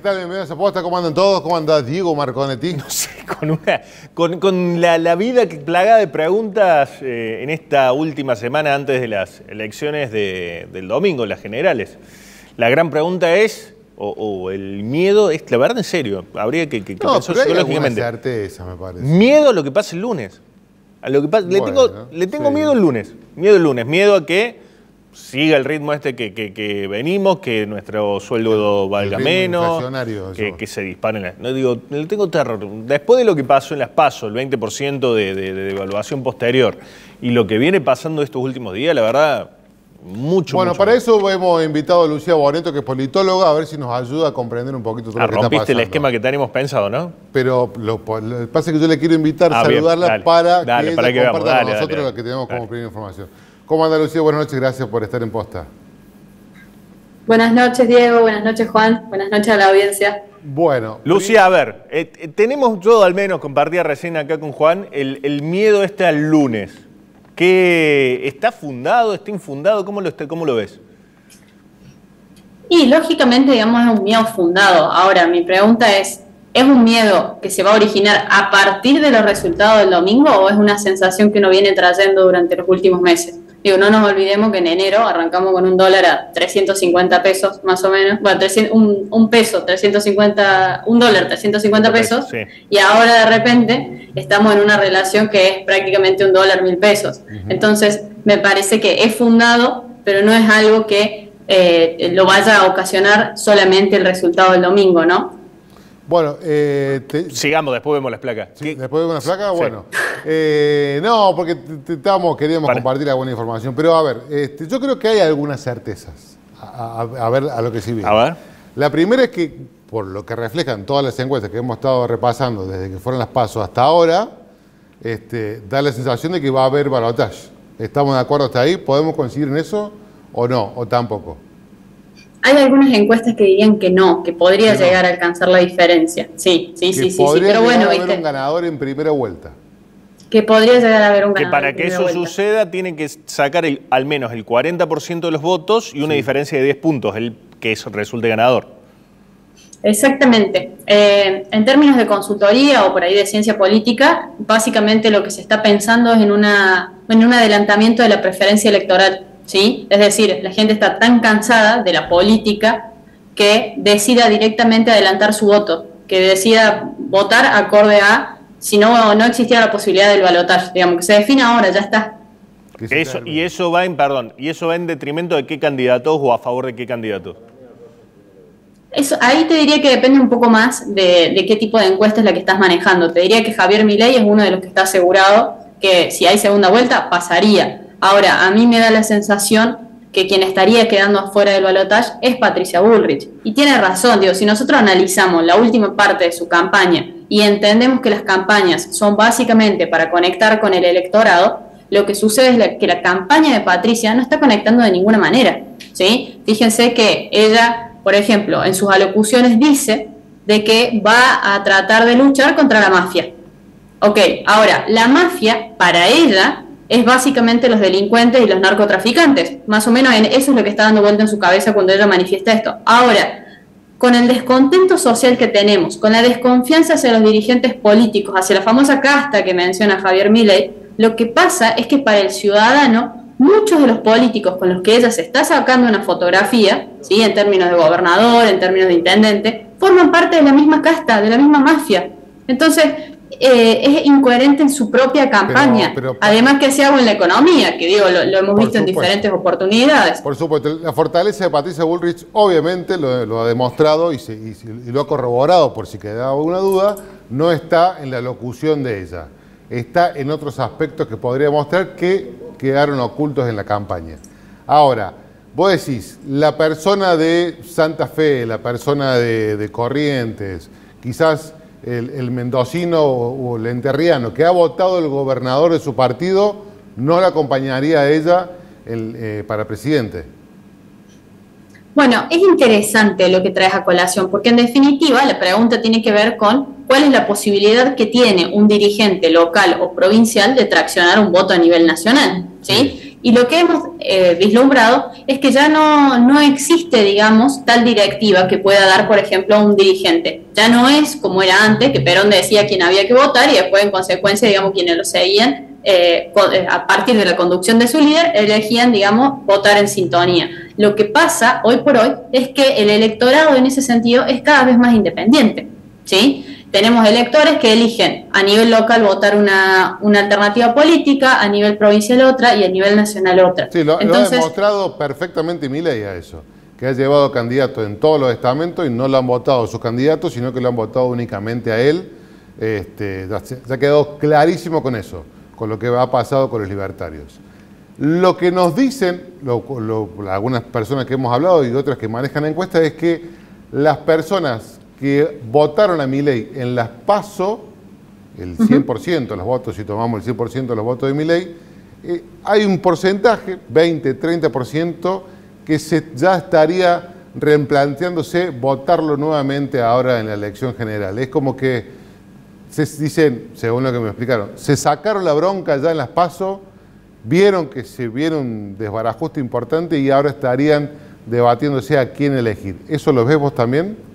tal? Bienvenidos a Posta. ¿Cómo andan todos? ¿Cómo anda Diego Marconetti? No sé, con la vida plagada de preguntas en esta última semana antes de las elecciones del domingo, las generales. La gran pregunta es, o el miedo, es la verdad en serio, habría que no, pensar pero hay psicológicamente. certeza, me parece. Miedo a lo que pase el lunes. A lo que pasa, Bueno, le tengo sí. miedo el lunes. Miedo a que siga el ritmo que venimos, que nuestro sueldo valga menos, que se disparen. No digo, le tengo terror. Después de lo que pasó en las PASO, el 20% de evaluación posterior, y lo que viene pasando estos últimos días, la verdad, mucho. Para eso hemos invitado a Lucía Boneto, que es politóloga, a ver si nos ayuda a comprender un poquito todo lo que está pasando. Rompiste el esquema que teníamos pensado, ¿no? Pero lo que pasa es que yo le quiero invitar a saludarla para que ella comparta con nosotros lo que tenemos como primera información. ¿Cómo anda, Lucía? Buenas noches, gracias por estar en Posta. Buenas noches, Diego, buenas noches, Juan, buenas noches a la audiencia. Bueno. Lucía, a ver, tenemos, yo al menos compartía recién acá con Juan, el miedo al lunes. ¿Qué está fundado, está infundado? ¿Cómo lo ves? Y lógicamente, digamos, es un miedo fundado. Ahora, mi pregunta ¿es un miedo que se va a originar a partir de los resultados del domingo o es una sensación que uno viene trayendo durante los últimos meses? Digo, no nos olvidemos que en enero arrancamos con un dólar a 350 pesos más o menos, bueno, un dólar 350 pesos, sí. Y ahora de repente estamos en una relación que es prácticamente un dólar 1.000 pesos. Entonces, me parece que es fundado, pero no es algo que lo vaya a ocasionar solamente el resultado del domingo, ¿no? Bueno, sigamos, después vemos las placas. ¿Sí? ¿Después vemos las placas? Sí. Bueno. No, porque queríamos compartir alguna información. Pero a ver, yo creo que hay algunas certezas. A ver, a lo que sí vi. A ver. La primera es que, por lo que reflejan todas las encuestas que hemos estado repasando desde que fueron las PASO hasta ahora, da la sensación de que va a haber balotaje. ¿Estamos de acuerdo hasta ahí? ¿Podemos coincidir en eso o no? ¿O tampoco? Hay algunas encuestas que dirían que no, que podría llegar a alcanzar la diferencia. Sí, pero bueno, haber un ganador en primera vuelta. Que podría llegar a haber un ganador. Que para que eso suceda tienen que sacar al menos el 40% de los votos y una diferencia de 10 puntos, el que eso resulte ganador. Exactamente. En términos de consultoría o por ahí de ciencia política, básicamente lo que se está pensando es en un adelantamiento de la preferencia electoral. ¿Sí? Es decir, la gente está tan cansada de la política que decida directamente adelantar su voto, que decida votar acorde a, si no existiera la posibilidad del balotaje, digamos, que se define ahora, ya está. Eso va en detrimento de qué candidatos o a favor de qué candidatos. Ahí te diría que depende un poco más de qué tipo de encuesta es la que estás manejando. Te diría que Javier Milei es uno de los que está asegurado que si hay segunda vuelta pasaría. Ahora, a mí me da la sensación que quien estaría quedando afuera del balotaje es Patricia Bullrich. Y tiene razón, digo, si nosotros analizamos la última parte de su campaña y entendemos que las campañas son básicamente para conectar con el electorado, lo que sucede es que la campaña de Patricia no está conectando de ninguna manera, ¿sí? Fíjense que ella, por ejemplo, en sus alocuciones dice de que va a tratar de luchar contra la mafia. Ok, ahora, la mafia, para ella, es básicamente los delincuentes y los narcotraficantes. Más o menos eso es lo que está dando vuelta en su cabeza cuando ella manifiesta esto. Ahora, con el descontento social que tenemos, con la desconfianza hacia los dirigentes políticos, hacia la famosa casta que menciona Javier Milei, lo que pasa es que para el ciudadano, muchos de los políticos con los que ella se está sacando una fotografía, ¿sí? En términos de gobernador, en términos de intendente, forman parte de la misma casta, de la misma mafia. Entonces, es incoherente en su propia campaña, además que se haga en la economía, que digo, lo hemos visto en diferentes oportunidades. Por supuesto, la fortaleza de Patricia Bullrich obviamente lo ha demostrado y lo ha corroborado, por si quedaba alguna duda, no está en la locución de ella, está en otros aspectos que podría mostrar que quedaron ocultos en la campaña. Ahora, vos decís, la persona de Santa Fe, la persona de Corrientes, quizás el mendocino o el enterriano que ha votado el gobernador de su partido, no la acompañaría a ella para presidente. Bueno, es interesante lo que traes a colación, porque en definitiva la pregunta tiene que ver con cuál es la posibilidad que tiene un dirigente local o provincial de traccionar un voto a nivel nacional, ¿sí? Y lo que hemos vislumbrado es que ya no existe, digamos, tal directiva que pueda dar, por ejemplo, a un dirigente. Ya no es como era antes, que Perón decía quién había que votar y después, en consecuencia, digamos, quienes lo seguían, a partir de la conducción de su líder, elegían, digamos, votar en sintonía. Lo que pasa hoy por hoy es que el electorado en ese sentido es cada vez más independiente, ¿sí? Tenemos electores que eligen a nivel local votar una alternativa política, a nivel provincial otra y a nivel nacional otra. Sí, lo ha demostrado perfectamente Milei a eso, que ha llevado candidatos en todos los estamentos y no lo han votado sus candidatos, sino que lo han votado únicamente a él. Ya ha quedado clarísimo con eso, con lo que ha pasado con los libertarios. Lo que nos dicen algunas personas que hemos hablado y otras que manejan encuestas es que las personas que votaron a Milei en las PASO, el 100% de los votos, si tomamos el 100% de los votos de Milei, hay un porcentaje, 20-30%, que ya estaría replanteándose votarlo nuevamente ahora en la elección general. Es como que se dicen, según lo que me explicaron, se sacaron la bronca ya en las PASO, vieron que se vieron un desbarajuste importante y ahora estarían debatiéndose a quién elegir. ¿Eso lo ves vos también?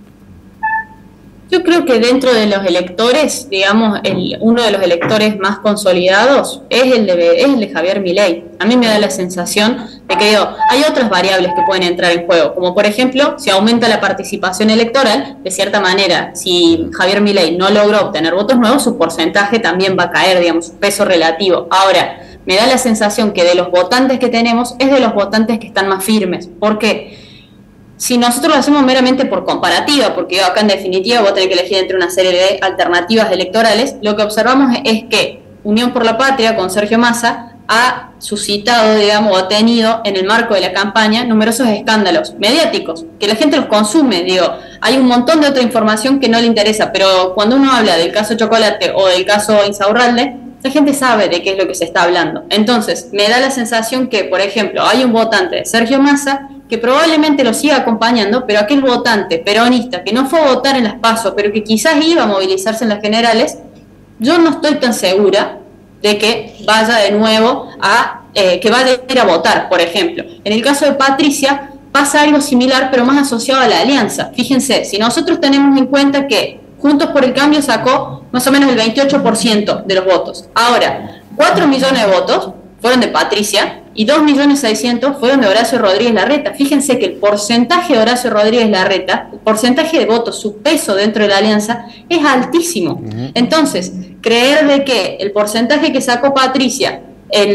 Yo creo que dentro de los electores, digamos, uno de los electores más consolidados es el de Javier Milei. A mí me da la sensación de que hay otras variables que pueden entrar en juego, como por ejemplo, si aumenta la participación electoral, de cierta manera, si Javier Milei no logró obtener votos nuevos, su porcentaje también va a caer, digamos, su peso relativo. Ahora, me da la sensación que de los votantes que tenemos, es de los votantes que están más firmes. ¿Por qué? Si nosotros lo hacemos meramente por comparativa, porque acá en definitiva voy a tener que elegir entre una serie de alternativas electorales, lo que observamos es que Unión por la Patria con Sergio Massa ha suscitado, digamos, o ha tenido en el marco de la campaña numerosos escándalos mediáticos, que la gente los consume, hay un montón de otra información que no le interesa, pero cuando uno habla del caso Chocolate o del caso Insaurralde, la gente sabe de qué es lo que se está hablando. Entonces, me da la sensación que, por ejemplo, hay un votante de Sergio Massa que probablemente lo siga acompañando, pero aquel votante peronista que no fue a votar en las PASO, pero que quizás iba a movilizarse en las generales, yo no estoy tan segura de que vaya de nuevo que vaya a ir a votar, por ejemplo. En el caso de Patricia pasa algo similar, pero más asociado a la alianza. Fíjense, si nosotros tenemos en cuenta que Juntos por el Cambio sacó más o menos el 28% de los votos. Ahora, 4 millones de votos fueron de Patricia y 2.600.000 fueron de Horacio Rodríguez Larreta. Fíjense que el porcentaje de Horacio Rodríguez Larreta, el porcentaje de votos, su peso dentro de la alianza, es altísimo. Entonces, creer de que el porcentaje que sacó Patricia,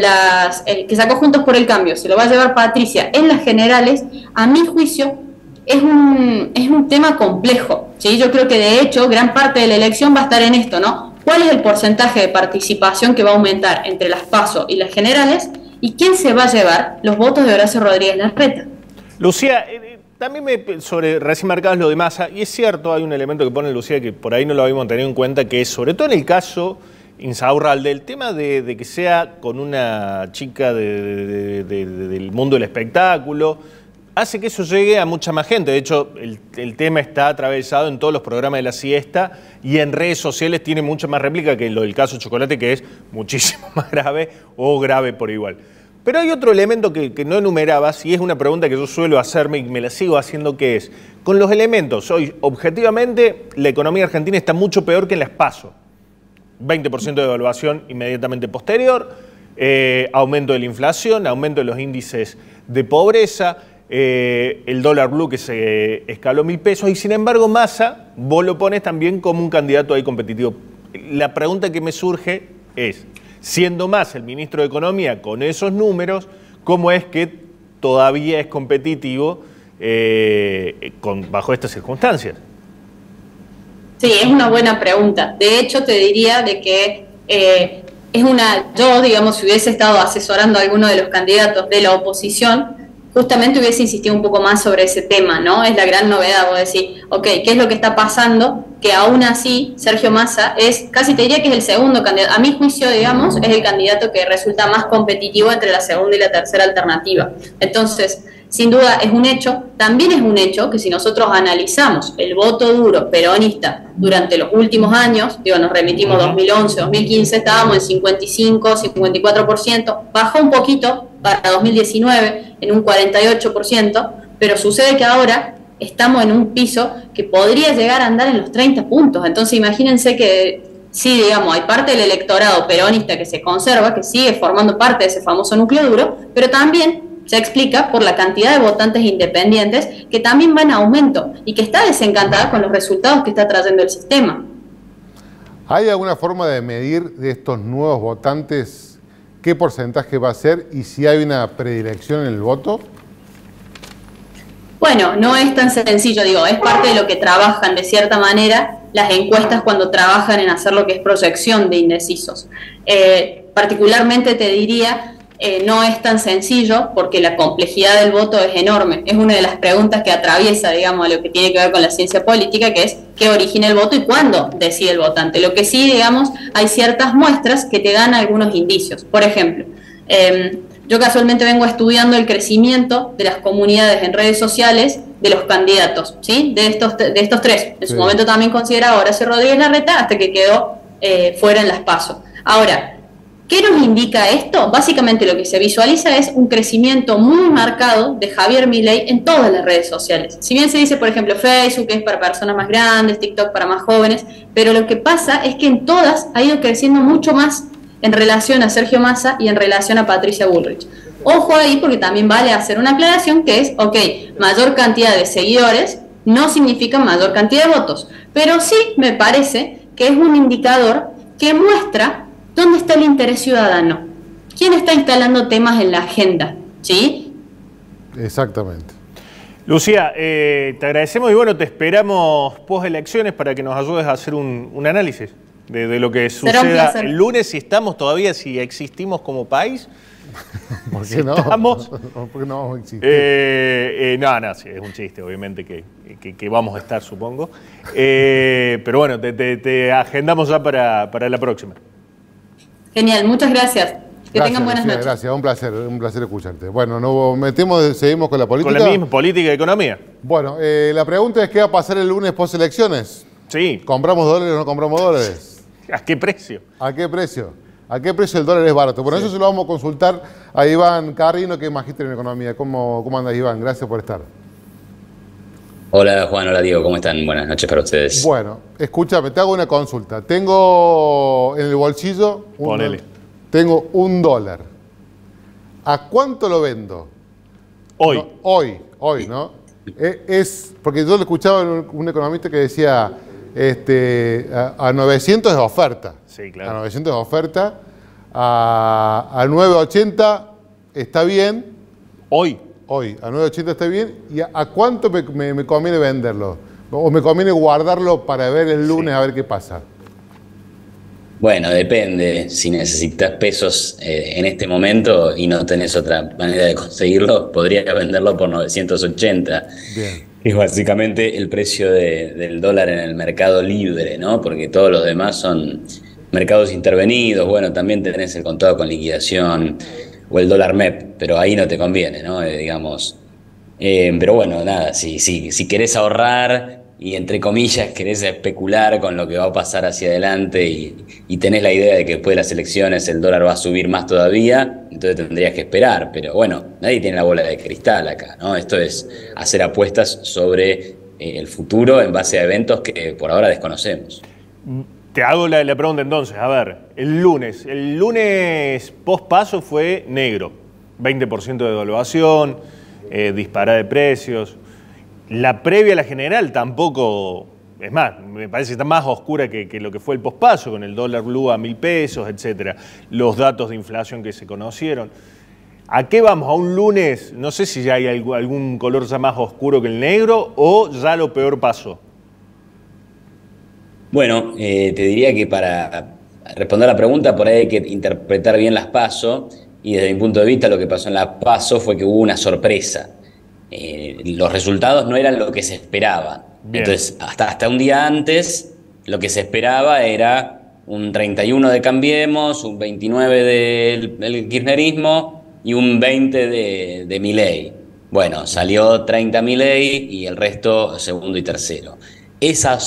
que sacó Juntos por el Cambio, se lo va a llevar Patricia en las generales, a mi juicio, es un tema complejo, ¿sí? Yo creo que de hecho gran parte de la elección va a estar en esto, ¿no? ¿Cuál es el porcentaje de participación que va a aumentar entre las PASO y las generales? ¿Y quién se va a llevar los votos de Horacio Rodríguez Larreta? Lucía, también recién marcabas lo de Massa, y es cierto, hay un elemento que pone Lucía que por ahí no lo habíamos tenido en cuenta, que es sobre todo en el caso Insaurralde, el tema de que sea con una chica del mundo del espectáculo, hace que eso llegue a mucha más gente. De hecho, el tema está atravesado en todos los programas de la siesta y en redes sociales tiene mucha más réplica que lo del caso Chocolate, que es muchísimo más grave o grave por igual. Pero hay otro elemento que no enumerabas y es una pregunta que yo suelo hacerme y me la sigo haciendo, que es, con los elementos, hoy objetivamente la economía argentina está mucho peor que en las PASO. 20% de devaluación inmediatamente posterior, aumento de la inflación, aumento de los índices de pobreza, el dólar blue que se escaló 1.000 pesos y sin embargo Massa, vos lo pones también como un candidato ahí competitivo. La pregunta que me surge es, siendo Massa el ministro de Economía con esos números, ¿cómo es que todavía es competitivo bajo estas circunstancias? Sí, es una buena pregunta. De hecho, te diría de que yo, digamos, si hubiese estado asesorando a alguno de los candidatos de la oposición, justamente hubiese insistido un poco más sobre ese tema, ¿no? Es la gran novedad, vos decís, ok, ¿qué es lo que está pasando? Que aún así Sergio Massa casi te diría que es el segundo candidato, a mi juicio, digamos, es el candidato que resulta más competitivo entre la segunda y la tercera alternativa. Entonces, sin duda es un hecho, también es un hecho que si nosotros analizamos el voto duro peronista durante los últimos años, nos remitimos 2011, 2015, estábamos en 55, 54%, bajó un poquito, para 2019 en un 48%, pero sucede que ahora estamos en un piso que podría llegar a andar en los 30 puntos. Entonces imagínense que sí, digamos, hay parte del electorado peronista que se conserva, que sigue formando parte de ese famoso núcleo duro, pero también se explica por la cantidad de votantes independientes que también va en aumento y que está desencantada con los resultados que está trayendo el sistema. ¿Hay alguna forma de medir de estos nuevos votantes qué porcentaje va a ser y si hay una predilección en el voto? Bueno, no es tan sencillo, digo, es parte de lo que trabajan de cierta manera las encuestas cuando trabajan en hacer lo que es proyección de indecisos. Particularmente te diría, no es tan sencillo porque la complejidad del voto es enorme. Es una de las preguntas que atraviesa, digamos, lo que tiene que ver con la ciencia política, que es qué origina el voto y cuándo decide el votante. Lo que sí, digamos, hay ciertas muestras que te dan algunos indicios. Por ejemplo, yo casualmente vengo estudiando el crecimiento de las comunidades en redes sociales de los candidatos, ¿sí? De estos tres. En su momento también consideraba Horacio Rodríguez Larreta hasta que quedó fuera en las PASO. Ahora, ¿qué nos indica esto? Básicamente lo que se visualiza es un crecimiento muy marcado de Javier Milei en todas las redes sociales. Si bien se dice, por ejemplo, Facebook es para personas más grandes, TikTok para más jóvenes, pero lo que pasa es que en todas ha ido creciendo mucho más en relación a Sergio Massa y en relación a Patricia Bullrich. Ojo ahí porque también vale hacer una aclaración que es, ok, mayor cantidad de seguidores no significa mayor cantidad de votos, pero sí me parece que es un indicador que muestra dónde está el interés ciudadano, quién está instalando temas en la agenda, ¿sí? Exactamente. Lucía, te agradecemos y bueno, te esperamos post elecciones para que nos ayudes a hacer un análisis de lo que suceda el lunes, si estamos todavía, si existimos como país. ¿Por qué no? Estamos, ¿Por qué no vamos a existir? No, sí, es un chiste, obviamente, que vamos a estar, supongo. Pero bueno, te agendamos ya para la próxima. Genial, muchas gracias. Que tengan buenas noches. Gracias, un placer escucharte. Bueno, seguimos con la política. Con la misma política y economía. Bueno, la pregunta es: ¿qué va a pasar el lunes post elecciones? Sí. ¿Compramos dólares o no compramos dólares? ¿A qué precio? ¿A qué precio? ¿A qué precio el dólar es barato? Por eso se lo vamos a consultar a Iván Carrino, que es magíster en economía. ¿Cómo andas, Iván? Gracias por estar. Hola Juan, hola Diego, ¿cómo están? Buenas noches para ustedes. Bueno, escúchame, te hago una consulta. Tengo en el bolsillo tengo $1. ¿A cuánto lo vendo? Hoy. No, hoy, ¿no? Porque yo lo escuchaba en un economista que decía a 900 es oferta. Sí, claro. A 900 es oferta. A 980 está bien. Hoy, a 9.80 está bien. ¿Y a cuánto me conviene venderlo? ¿O me conviene guardarlo para ver el lunes a ver qué pasa? Bueno, depende. Si necesitas pesos en este momento y no tenés otra manera de conseguirlo, podrías venderlo por 980. Bien. Es básicamente el precio del dólar en el mercado libre, ¿no? Porque todos los demás son mercados intervenidos. Bueno, también tenés el contado con liquidación o el dólar MEP, pero ahí no te conviene, ¿no? Digamos. Pero bueno, nada, si querés ahorrar y entre comillas querés especular con lo que va a pasar hacia adelante y tenés la idea de que después de las elecciones el dólar va a subir más todavía, entonces tendrías que esperar. Pero bueno, nadie tiene la bola de cristal acá, ¿no? Esto es hacer apuestas sobre el futuro en base a eventos que por ahora desconocemos. Te hago la pregunta entonces, a ver, el lunes post-paso fue negro, 20% de devaluación, disparada de precios. La previa a la general tampoco, es más, me parece que está más oscura que lo que fue el pospaso, con el dólar blue a 1.000 pesos, etcétera. Los datos de inflación que se conocieron. ¿A qué vamos? ¿A un lunes? No sé si ya hay algún color ya más oscuro que el negro o ya lo peor pasó. Bueno, te diría que para responder a la pregunta por ahí hay que interpretar bien las PASO, y desde mi punto de vista lo que pasó en las PASO fue que hubo una sorpresa. Los resultados no eran lo que se esperaba. Bien. Entonces, hasta un día antes, lo que se esperaba era un 31 de Cambiemos, un 29 del kirchnerismo y un 20 de Milei. Bueno, salió 30 Milei y el resto segundo y tercero. Esa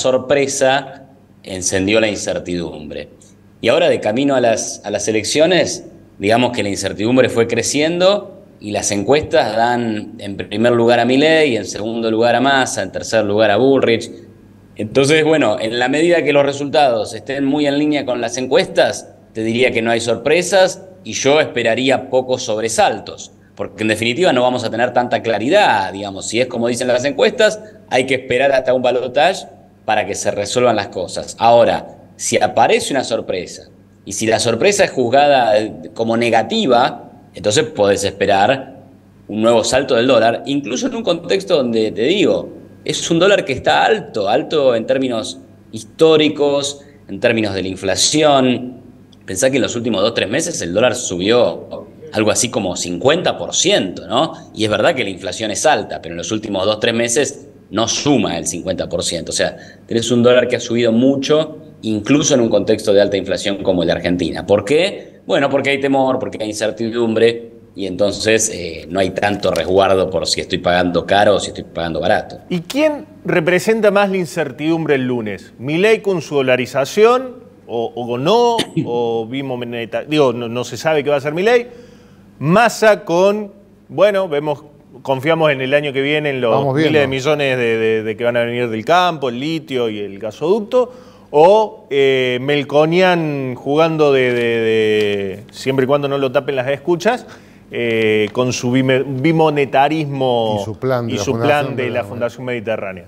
sorpresa encendió la incertidumbre. Y ahora, de camino a las elecciones, digamos que la incertidumbre fue creciendo y las encuestas dan en primer lugar a Milei, en segundo lugar a Massa, en tercer lugar a Bullrich. Entonces, bueno, en la medida que los resultados estén muy en línea con las encuestas, te diría que no hay sorpresas y yo esperaría pocos sobresaltos, porque en definitiva no vamos a tener tanta claridad, digamos, si es como dicen las encuestas, hay que esperar hasta un balotaje para que se resuelvan las cosas. Ahora, si aparece una sorpresa y si la sorpresa es juzgada como negativa, entonces podés esperar un nuevo salto del dólar, incluso en un contexto donde, te digo, es un dólar que está alto en términos históricos, en términos de la inflación. Pensá que en los últimos 2 o 3 meses el dólar subió algo así como 50%, ¿no? Y es verdad que la inflación es alta, pero en los últimos 2 o 3 meses no suma el 50%. O sea, tenés un dólar que ha subido mucho, incluso en un contexto de alta inflación como el de Argentina. ¿Por qué? Bueno, porque hay temor, porque hay incertidumbre y entonces no hay tanto resguardo por si estoy pagando caro o si estoy pagando barato. ¿Y quién representa más la incertidumbre el lunes? ¿Milei con su dolarización o no? ¿O digo, no se sabe qué va a hacer Milei? Massa con, bueno, confiamos en el año que viene en los miles de millones de que van a venir del campo, el litio y el gasoducto, o Melconian jugando siempre y cuando no lo tapen las escuchas, con su bimonetarismo y su plan de la Fundación Mediterránea.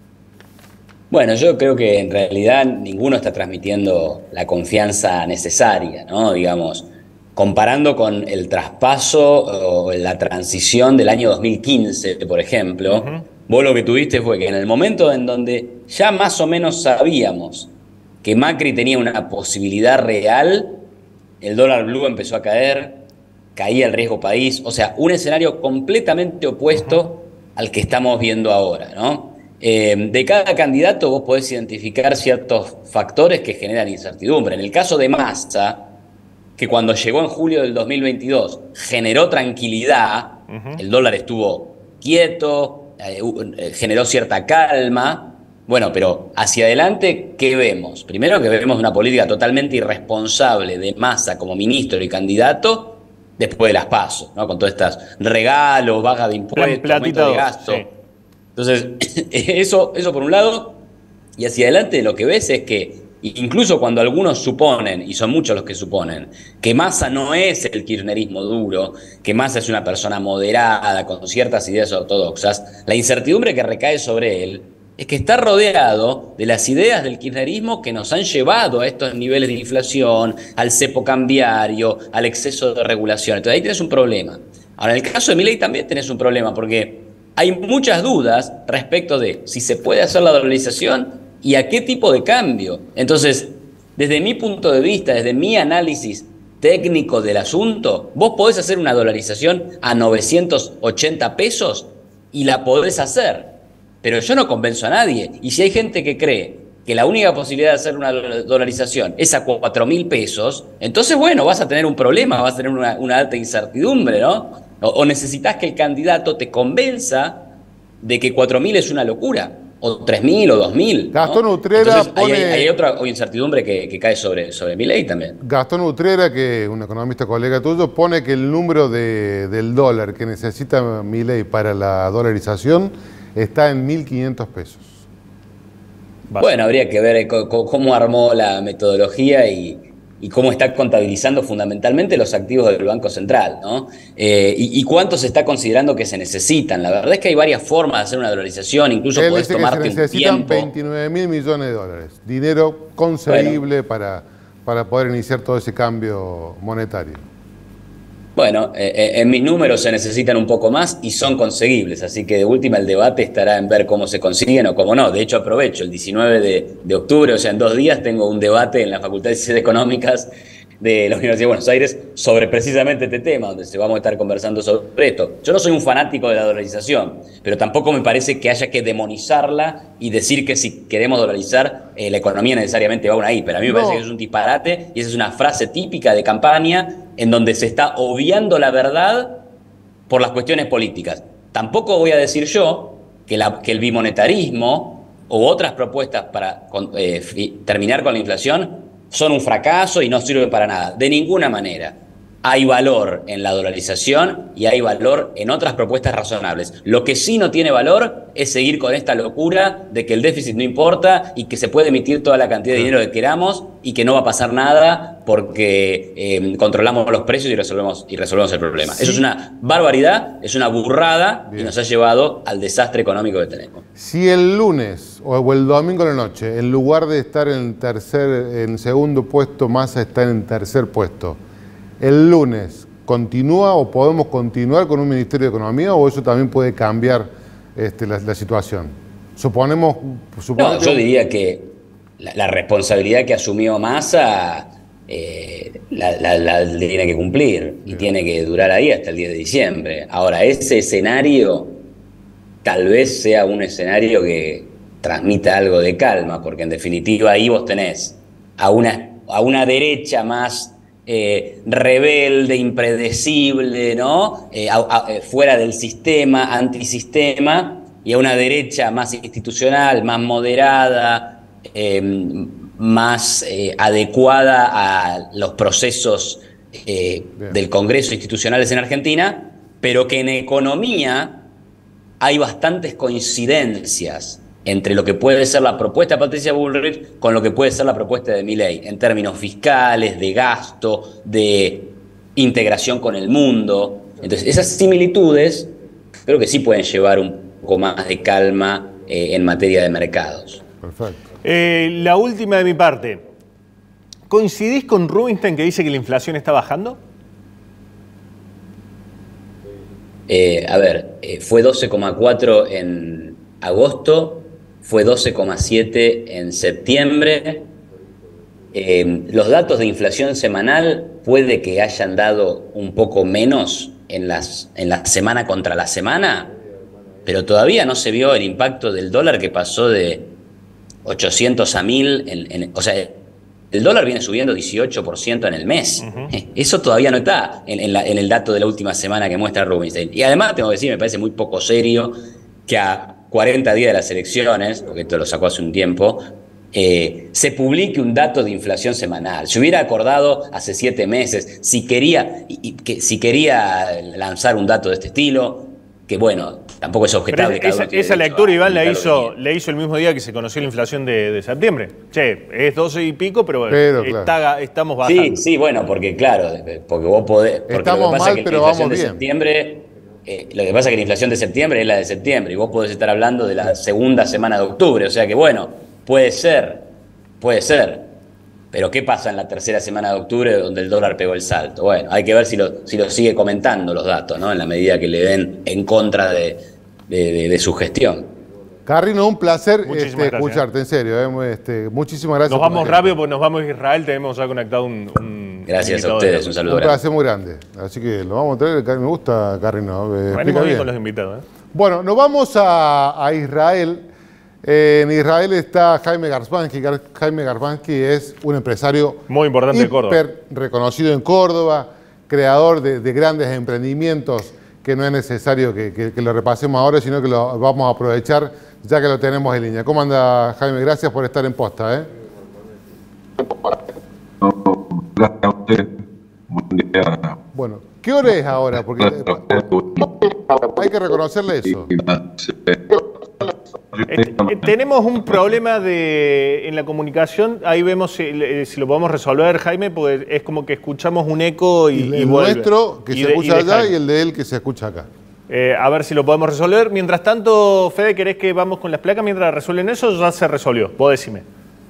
Bueno, yo creo que en realidad ninguno está transmitiendo la confianza necesaria, ¿no? Digamos, comparando con el traspaso o la transición del año 2015, por ejemplo, vos lo que tuviste fue que en el momento en donde ya más o menos sabíamos que Macri tenía una posibilidad real, el dólar blue empezó a caer, caía el riesgo país, o sea, un escenario completamente opuesto al que estamos viendo ahora, ¿no? De cada candidato vos podés identificar ciertos factores que generan incertidumbre. En el caso de Massa, que cuando llegó en julio del 2022 generó tranquilidad, el dólar estuvo quieto, generó cierta calma. Bueno, pero hacia adelante, ¿qué vemos? Primero que vemos una política totalmente irresponsable de Massa como ministro y candidato después de las PASO, ¿no? Con todos estos regalos, baja de impuestos, aumento de gasto. Sí. Entonces, eso por un lado, y hacia adelante lo que ves es que incluso cuando algunos suponen, y son muchos los que suponen, que Massa no es el kirchnerismo duro, que Massa es una persona moderada, con ciertas ideas ortodoxas, la incertidumbre que recae sobre él es que está rodeado de las ideas del kirchnerismo que nos han llevado a estos niveles de inflación, al cepo cambiario, al exceso de regulación. Entonces ahí tenés un problema. Ahora, en el caso de Milei también tenés un problema, porque hay muchas dudas respecto de si se puede hacer la dolarización y a qué tipo de cambio. Entonces, desde mi punto de vista, desde mi análisis técnico del asunto, vos podés hacer una dolarización a 980 pesos y la podés hacer. Pero yo no convenzo a nadie. Y si hay gente que cree que la única posibilidad de hacer una dolarización es a 4.000 pesos, entonces, bueno, vas a tener un problema, vas a tener una alta incertidumbre, ¿no? O necesitas que el candidato te convenza de que 4.000 es una locura, o 3.000 o 2.000. Gastón Utrera pone... hay otra incertidumbre que cae sobre Milei también. Gastón Utrera, que es un economista colega tuyo, pone que el número del dólar que necesita Milei para la dolarización está en 1.500 pesos. Bueno, habría que ver cómo armó la metodología y cómo está contabilizando fundamentalmente los activos del Banco Central, ¿no? Y cuánto se está considerando que se necesitan. La verdad es que hay varias formas de hacer una dolarización, incluso podés tomarte un tiempo. Se necesitan 29.000 millones de dólares, dinero conseguible para poder iniciar todo ese cambio monetario. Bueno, en mis números se necesitan un poco más y son conseguibles, así que de última el debate estará en ver cómo se consiguen o cómo no. De hecho, aprovecho, el 19 de octubre, o sea, en 2 días, tengo un debate en la Facultad de Ciencias Económicas de la Universidad de Buenos Aires sobre precisamente este tema, donde vamos a estar conversando sobre esto. Yo no soy un fanático de la dolarización, pero tampoco me parece que haya que demonizarla y decir que si queremos dolarizar, la economía necesariamente va ahí. Pero a mí me parece que es un disparate y esa es una frase típica de campaña en donde se está obviando la verdad por las cuestiones políticas. Tampoco voy a decir yo que el bimonetarismo u otras propuestas para terminar con la inflación son un fracaso y no sirven para nada. De ninguna manera. hay valor en la dolarización y hay valor en otras propuestas razonables. Lo que sí no tiene valor es seguir con esta locura de que el déficit no importa y que se puede emitir toda la cantidad de dinero que queramos y que no va a pasar nada porque controlamos los precios y resolvemos el problema. Sí. Eso es una barbaridad, es una burrada. Bien. Y nos ha llevado al desastre económico que tenemos. Si el lunes o el domingo en la noche, en lugar de estar en segundo puesto, Massa está en tercer puesto, ¿el lunes continúa o podemos continuar con un Ministerio de Economía o eso también puede cambiar la situación? Suponemos no, yo diría que la responsabilidad que asumió Massa la tiene que cumplir y tiene que durar ahí hasta el 10 de diciembre. Ahora, ese escenario tal vez sea un escenario que transmita algo de calma, porque en definitiva ahí vos tenés a una derecha más rebelde, impredecible, ¿no? Fuera del sistema, antisistema, y a una derecha más institucional, más moderada, más adecuada a los procesos del Congreso institucionales en Argentina, pero que en economía hay bastantes coincidencias entre lo que puede ser la propuesta de Patricia Bullrich con lo que puede ser la propuesta de Milei, en términos fiscales, de gasto, de integración con el mundo. Entonces, esas similitudes creo que sí pueden llevar un poco más de calma en materia de mercados. Perfecto. La última de mi parte. ¿Coincidís con Rubinstein que dice que la inflación está bajando? Fue 12,4 en agosto, fue 12,7 en septiembre. Los datos de inflación semanal puede que hayan dado un poco menos en la semana contra la semana, pero todavía no se vio el impacto del dólar, que pasó de 800 a 1000. O sea, el dólar viene subiendo 18% en el mes. Eso todavía no está en el dato de la última semana que muestra Rubinstein. Y además, tengo que decir, me parece muy poco serio que a 40 días de las elecciones, porque esto lo sacó hace un tiempo, se publique un dato de inflación semanal. Se hubiera acordado hace 7 meses si quería lanzar un dato de este estilo, que bueno, tampoco es objetable. Esa lectura, Iván, la hizo el mismo día que se conoció la inflación de septiembre. Che, es 12 y pico, pero claro, estamos bajando. Sí, bueno, porque claro, porque vos podés... Estamos mal, pero vamos bien. Lo que pasa es que la inflación de septiembre es la de septiembre y vos podés estar hablando de la segunda semana de octubre. O sea que bueno, puede ser. Pero ¿qué pasa en la tercera semana de octubre donde el dólar pegó el salto? Bueno, hay que ver si lo sigue comentando los datos, ¿no? En la medida que le den en contra de su gestión. Carrino, un placer escucharte, en serio. Muchísimas gracias. Nos vamos rápido porque nos vamos a Israel, tenemos ya conectado un Gracias a ustedes, un saludo. Un placer muy grande. Así que lo vamos a traer, me gusta Carrino. Venimos bien con los invitados. Bueno, nos vamos a Israel. En Israel está Jaime Garzbansky. Jaime Garzbansky es un empresario muy importante de Córdoba, reconocido en Córdoba, creador de grandes emprendimientos que no es necesario que lo repasemos ahora, sino que lo vamos a aprovechar ya que lo tenemos en línea. ¿Cómo anda, Jaime? Gracias por estar en posta. Gracias a usted. Buen día. Bueno, ¿qué hora es ahora? Porque hay que reconocerle eso. Tenemos un problema en la comunicación. Ahí vemos si lo podemos resolver, Jaime, porque es como que escuchamos un eco y el vuelve. Nuestro que se escucha allá y el de él que se escucha acá. A ver si lo podemos resolver. Mientras tanto, Fede, ¿querés que vamos con las placas mientras resuelven eso? Ya se resolvió. Vos decime.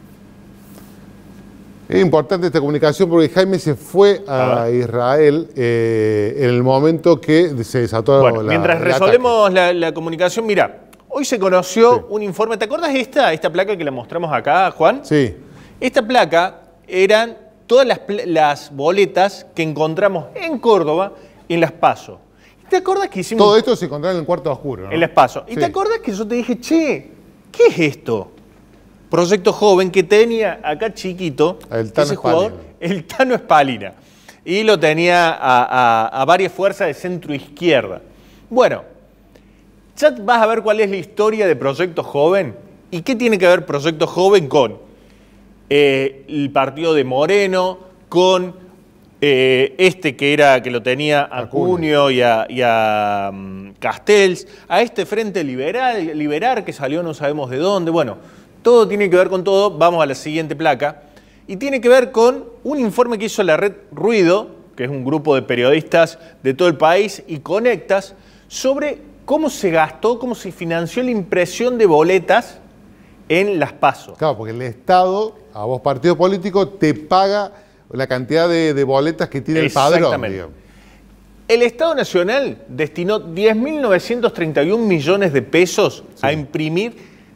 Es importante esta comunicación porque Jaime se fue a Israel en el momento que se desató mientras resolvemos la comunicación, mira. Hoy se conoció un informe. ¿Te acuerdas de esta placa que la mostramos acá, Juan? Sí. Esta placa eran todas las boletas que encontramos en Córdoba en las PASO. ¿Te acuerdas que hicimos...? Todo esto se encontraba en el cuarto oscuro, ¿no? En las PASO. ¿Y te acuerdas que yo te dije, che, qué es esto? Proyecto Joven que tenía acá chiquito, ese jugador, el Tano Espalina. Y lo tenía a varias fuerzas de centro izquierda. Bueno, ya vas a ver cuál es la historia de Proyecto Joven y qué tiene que ver Proyecto Joven con el partido de Moreno, con este que lo tenía Acuño y a Castells, a este Frente Liberal que salió no sabemos de dónde. Bueno, todo tiene que ver con todo. Vamos a la siguiente placa. Y tiene que ver con un informe que hizo la Red Ruido, que es un grupo de periodistas de todo el país, y Conectas, sobre cómo se gastó, cómo se financió la impresión de boletas en las PASO. Claro, porque el Estado, a vos partido político, te paga la cantidad de boletas que tiene el padrón. Digamos. El Estado Nacional destinó 10.931 millones de pesos a imprimir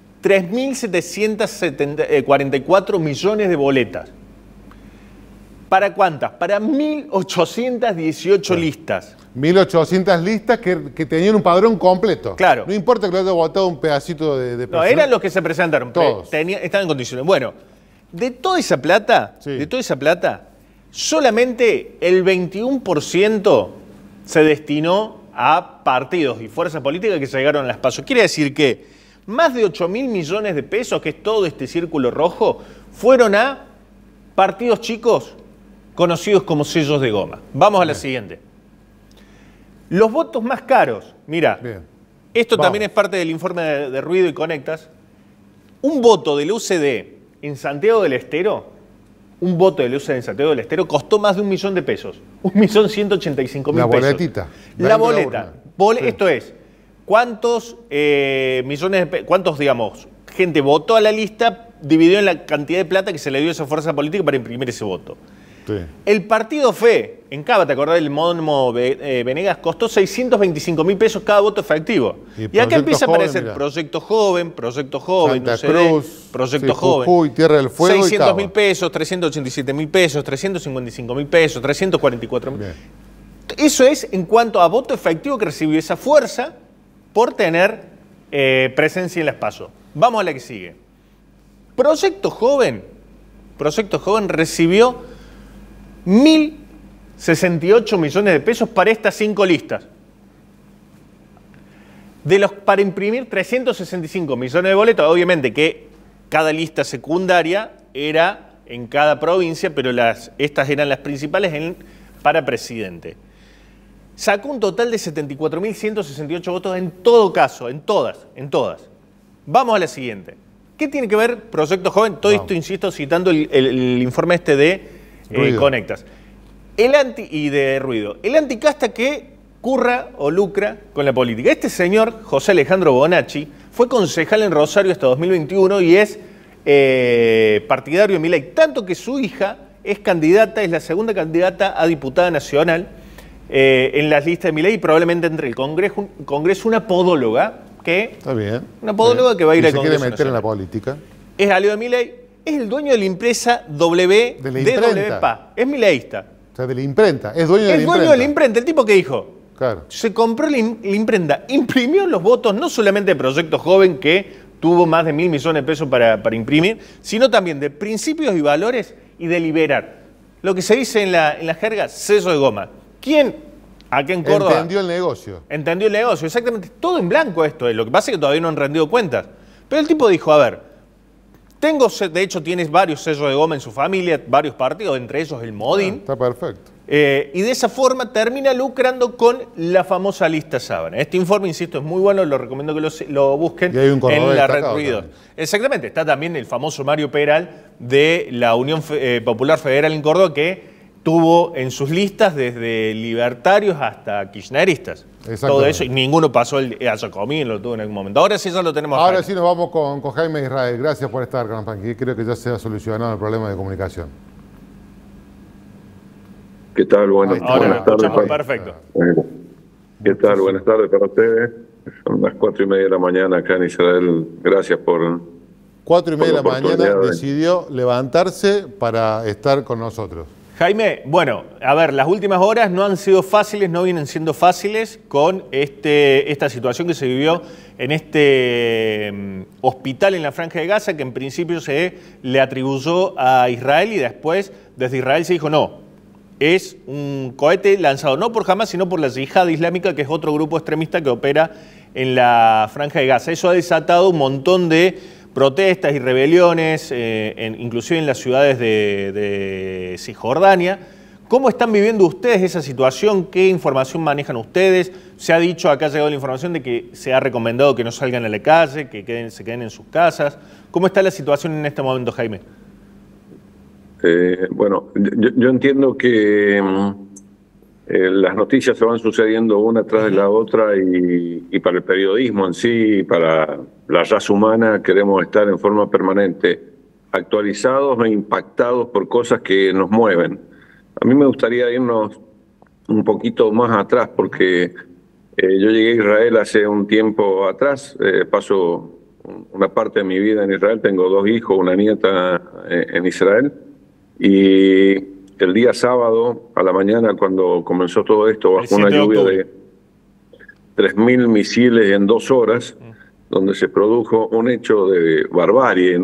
3.744 millones de boletas. ¿Para cuántas? Para 1.818 listas. 1.800 listas que tenían un padrón completo. Claro. No importa que lo haya votado un pedacito de persona. No, eran los que se presentaron. Todos. Estaban en condiciones. Bueno, de toda esa plata, solamente el 21% se destinó a partidos y fuerzas políticas que llegaron a las PASO. Quiere decir que más de 8.000 millones de pesos, que es todo este círculo rojo, fueron a partidos chicos conocidos como sellos de goma. Vamos a la siguiente. Los votos más caros. Mira, esto también es parte del informe de Ruido y Conectas. Un voto del UCD en Santiago del Estero, costó más de 1 millón de pesos. 1.185.000 pesos. La boletita. La boleta. Esto es, ¿cuántos digamos, gente votó a la lista dividido en la cantidad de plata que se le dio a esa fuerza política para imprimir ese voto? Sí. El partido FE, en Cava, ¿te acordás del Mónimo Venegas? Costó 625.000 pesos cada voto efectivo. Y acá empieza a aparecer Proyecto Joven, Santa Cruz, Proyecto Joven. Jujuy, Tierra del Fuego 600.000 pesos, 387.000 pesos, 355.000 pesos, 344.000. Eso es en cuanto a voto efectivo que recibió esa fuerza por tener presencia en las PASO. Vamos a la que sigue. Proyecto Joven recibió 1.068 millones de pesos para estas 5 listas. Para imprimir 365 millones de boletos, obviamente que cada lista secundaria era en cada provincia, pero estas eran las principales para presidente. Sacó un total de 74.168 votos en todo caso, en todas. Vamos a la siguiente. ¿Qué tiene que ver Proyecto Joven? Todo esto, insisto, citando el informe de Conectas. Y de Ruido. El anticasta que curra o lucra con la política. Este señor, José Alejandro Bonacci, fue concejal en Rosario hasta 2021 y es partidario de Milei. Tanto que su hija es la segunda candidata a diputada nacional en las listas de Milei y probablemente entre el Congreso una podóloga que... Está bien. Una podóloga que va a ir al Congreso. Se quiere meter en la política. Es aliado de Milei. Es el dueño de la empresa DWPA. Es mileísta. O sea, de la imprenta. Es dueño de la imprenta. Es dueño de la imprenta. El tipo que dijo. Claro. Se compró la imprenta. Imprimió los votos no solamente de Proyecto Joven, que tuvo más de 1.000 millones de pesos para imprimir, sino también de principios y valores y de liberar. Lo que se dice en la jerga, sello de goma. ¿Quién? Acá en Córdoba. Entendió el negocio. Entendió el negocio, exactamente. Todo en blanco esto es. Lo que pasa es que todavía no han rendido cuentas. Pero el tipo dijo, a ver... de hecho, tienes varios sellos de goma en su familia, varios partidos, entre ellos el Modín. Está perfecto. Y de esa forma termina lucrando con la famosa lista Sábana. Este informe, insisto, es muy bueno, lo recomiendo que lo busquen en la Red Ruido. Exactamente, está también el famoso Mario Peral de la Unión Popular Federal en Córdoba, que tuvo en sus listas desde libertarios hasta kirchneristas. Todo eso, y ninguno pasó a Jacomín, lo tuvo en algún momento. Ahora sí ya lo tenemos. Ahora sí nos vamos con Jaime Israel. Gracias por estar, Granpan. Creo que ya se ha solucionado el problema de comunicación. ¿Qué tal? Buenas tardes. Perfecto. ¿Qué tal? Buenas tardes para ustedes. Son las 4:30 de la mañana acá en Israel. Gracias por... 4:30 de la mañana decidió levantarse para estar con nosotros. Jaime, bueno, a ver, las últimas horas no han sido fáciles, no vienen siendo fáciles con esta situación que se vivió en este hospital en la Franja de Gaza, que en principio se le atribuyó a Israel y después desde Israel se dijo no, es un cohete lanzado no por Hamas, sino por la Yihad Islámica, que es otro grupo extremista que opera en la Franja de Gaza. Eso ha desatado un montón de protestas y rebeliones, inclusive en las ciudades de Cisjordania, ¿Cómo están viviendo ustedes esa situación? ¿Qué información manejan ustedes? Se ha dicho, acá ha llegado la información de que se ha recomendado que no salgan a la calle, que se queden en sus casas. ¿Cómo está la situación en este momento, Jaime? Bueno, yo entiendo que las noticias se van sucediendo una tras de la otra y para el periodismo en sí, para la raza humana, queremos estar en forma permanente actualizados e impactados por cosas que nos mueven. A mí me gustaría irnos un poquito más atrás porque yo llegué a Israel hace un tiempo atrás, paso una parte de mi vida en Israel, tengo 2 hijos, una nieta en Israel, y el día sábado a la mañana cuando comenzó todo esto, bajo una lluvia de 3.000 misiles en 2 horas, donde se produjo un hecho de barbarie,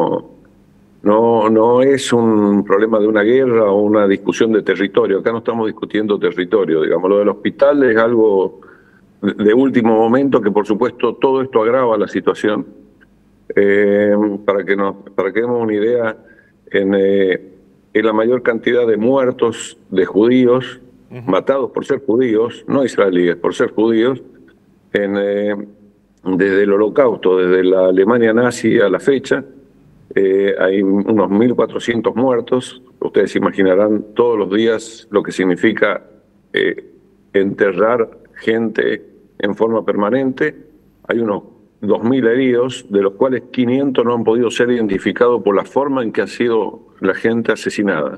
no es un problema de una guerra o una discusión de territorio. Acá no estamos discutiendo territorio. Digamos, lo del hospital es algo de último momento que, por supuesto, todo esto agrava la situación. Para que demos una idea, en la mayor cantidad de muertos de judíos, matados por ser judíos, no israelíes, por ser judíos, desde el Holocausto, desde la Alemania nazi a la fecha, hay unos 1.400 muertos. Ustedes imaginarán todos los días lo que significa enterrar gente en forma permanente. Hay unos 2.000 heridos, de los cuales 500 no han podido ser identificados por la forma en que ha sido la gente asesinada.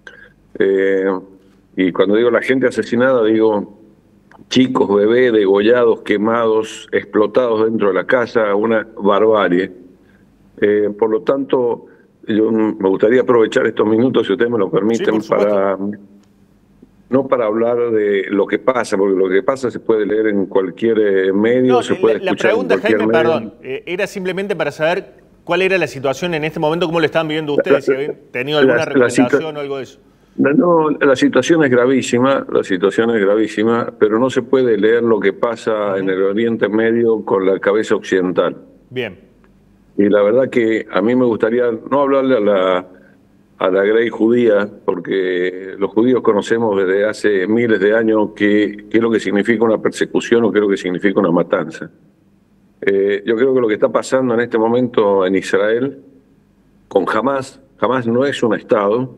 Y cuando digo la gente asesinada, digo chicos, bebés, degollados, quemados, explotados dentro de la casa, una barbarie. Por lo tanto, yo me gustaría aprovechar estos minutos, si ustedes me lo permiten, sí, no para hablar de lo que pasa, porque lo que pasa se puede leer en cualquier medio, se puede escuchar en cualquier Jaime, medio. Perdón, era simplemente para saber cuál era la situación en este momento, cómo lo estaban viviendo ustedes, si habían tenido alguna recomendación o algo de eso. No, la situación es gravísima, pero no se puede leer lo que pasa en el Oriente Medio con la cabeza occidental. Bien. Y la verdad que a mí me gustaría no hablarle a la grey judía, porque los judíos conocemos desde hace miles de años qué es lo que significa una persecución o qué es lo que significa una matanza. Yo creo que lo que está pasando en este momento en Israel con Hamas no es un Estado,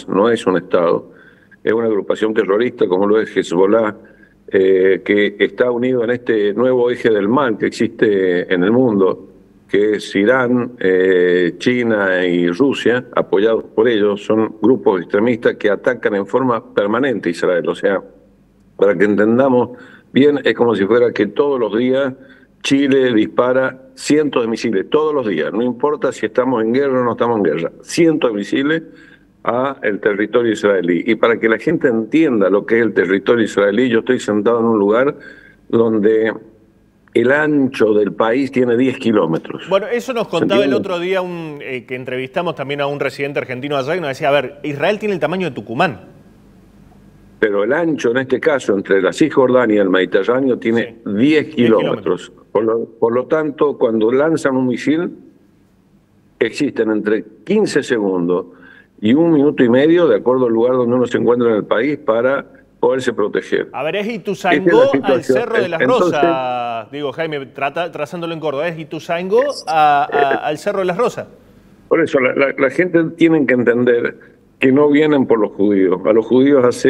es una agrupación terrorista como lo es Hezbollah, que está unido en este nuevo eje del mal que existe en el mundo, que es Irán, China y Rusia, apoyados por ellos. Son grupos extremistas que atacan en forma permanente a Israel. O sea, para que entendamos bien, es como si fuera que todos los días Chile dispara cientos de misiles, todos los días, no importa si estamos en guerra o no estamos en guerra, cientos de misiles a el territorio israelí. Y para que la gente entienda lo que es el territorio israelí, yo estoy sentado en un lugar donde el ancho del país tiene 10 kilómetros. Bueno, eso nos contaba el otro día que entrevistamos también a un residente argentino allá y nos decía, a ver, Israel tiene el tamaño de Tucumán. Pero el ancho, en este caso, entre la Cisjordania y el Mediterráneo, tiene 10 kilómetros. Por lo tanto, cuando lanzan un misil, existen entre 15 segundos y 1 minuto y medio, de acuerdo al lugar donde uno se encuentra en el país, para poderse proteger. A ver, es Ituzaingó al Cerro de las Rosas, digo, Jaime, trazándolo en Córdoba, es Ituzaingó al Cerro de las Rosas. Por eso, la gente tiene que entender que no vienen por los judíos. A los judíos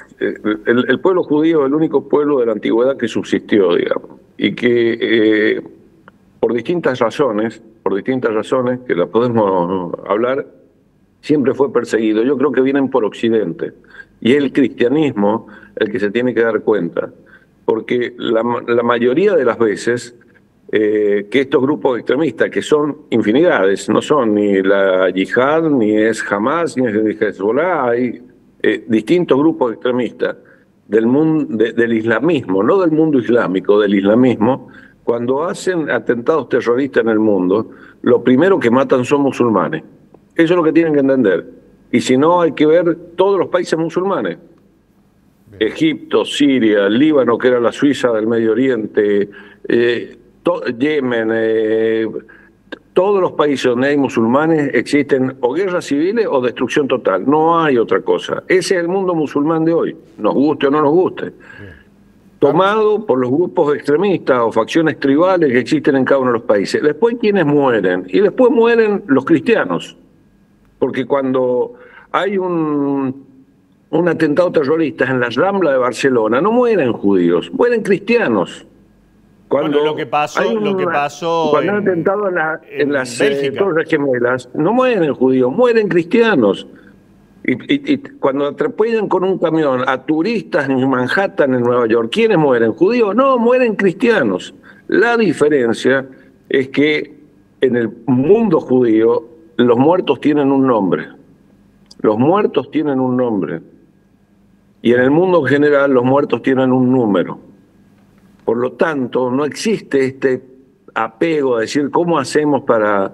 el pueblo judío es el único pueblo de la antigüedad que subsistió, digamos, y que por distintas razones, que las podemos hablar, siempre fue perseguido. Yo creo que vienen por Occidente. Y es el cristianismo el que se tiene que dar cuenta. Porque la mayoría de las veces que estos grupos extremistas, que son infinidades, no son ni la yihad, ni es Hamas, ni es Hezbollah, hay distintos grupos extremistas del mundo, del islamismo, no del mundo islámico, del islamismo. Cuando hacen atentados terroristas en el mundo, lo primero que matan son musulmanes. Eso es lo que tienen que entender. Y si no, hay que ver todos los países musulmanes. Bien. Egipto, Siria, Líbano, que era la Suiza del Medio Oriente, Yemen, todos los países donde hay musulmanes existen o guerras civiles o destrucción total. No hay otra cosa. Ese es el mundo musulmán de hoy, nos guste o no nos guste. Tomado por los grupos extremistas o facciones tribales que existen en cada uno de los países. Después, ¿quiénes mueren? Y después mueren los cristianos. Porque cuando hay un atentado terrorista en la Rambla de Barcelona, no mueren judíos, mueren cristianos. Cuando lo que pasó cuando hay atentado en las Torres Gemelas, no mueren judíos, mueren cristianos. Y cuando atropellan con un camión a turistas en Manhattan, en Nueva York, ¿quiénes mueren? ¿Judíos? No, mueren cristianos. La diferencia es que en el mundo judío los muertos tienen un nombre. Los muertos tienen un nombre. Y en el mundo en general los muertos tienen un número. Por lo tanto, no existe este apego a decir cómo hacemos para